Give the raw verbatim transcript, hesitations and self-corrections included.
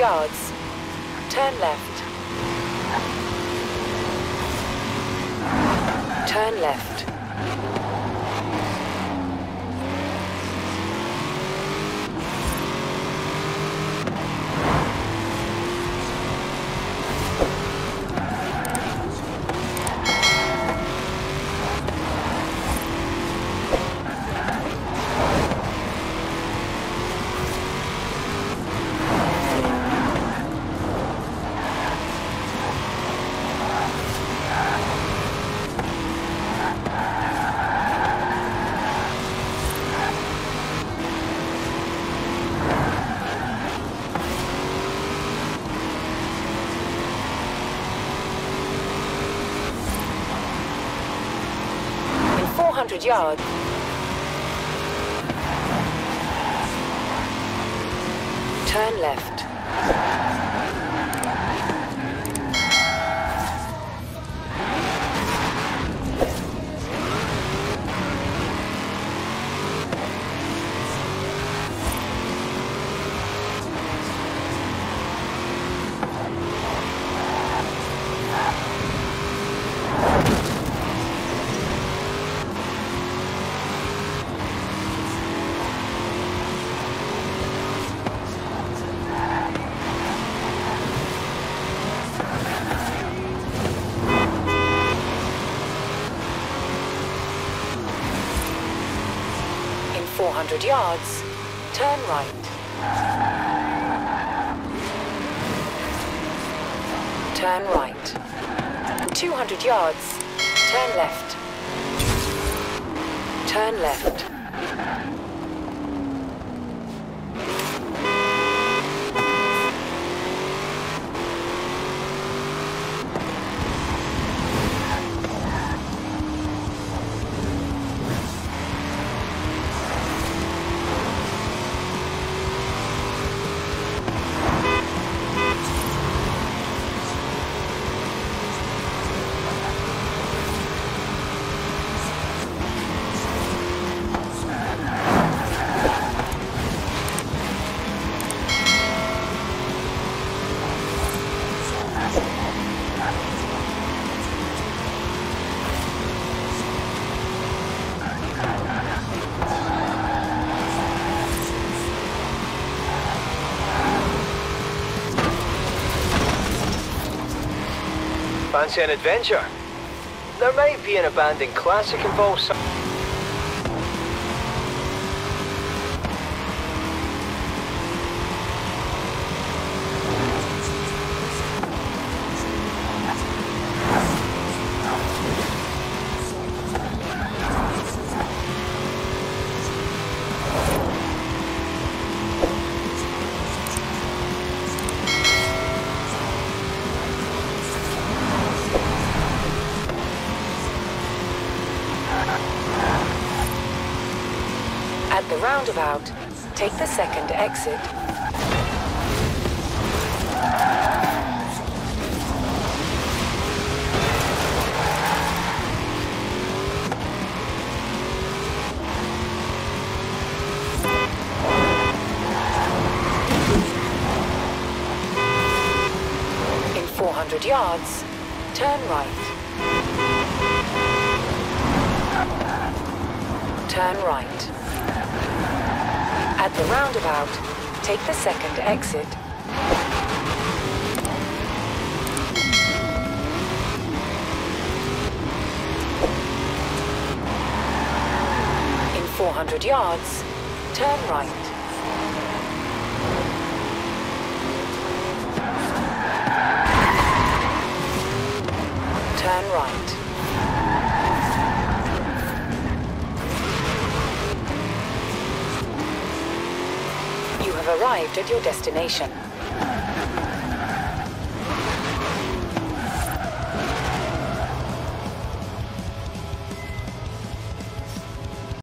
yards. Turn left. Turn left. four hundred yards. Turn left. four hundred yards, turn right. Turn right. two hundred yards, turn left. Turn left. Fancy an adventure? There might be an abandoned classic involved some... At the roundabout, take the second exit. In four hundred yards, turn right. Turn right. At the roundabout, take the second exit. In four hundred yards, turn right. Turn right. You have arrived at your destination.